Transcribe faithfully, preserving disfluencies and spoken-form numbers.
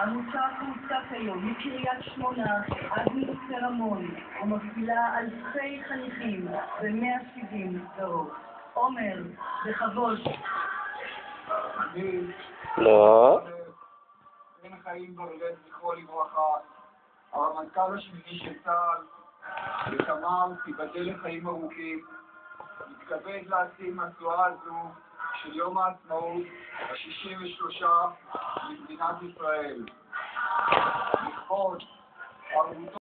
העמותה קבוצה כיום מקריית שמונה עד מצפה רמון ומפעילה אלפי חניכים ב-מאה שבעים מסגרות. עומר, בכבוד. אני... לא. בן חיים בר-לב, זכרו לברכה, הרמטכ"ל השמיני של צה"ל, ותמר, תיבדל לחיים ארוכים, מתכבד להשיא משואה הזו של יום העצמאות ה-שישים ושלוש למדינת ישראל. לכבוד ערבותו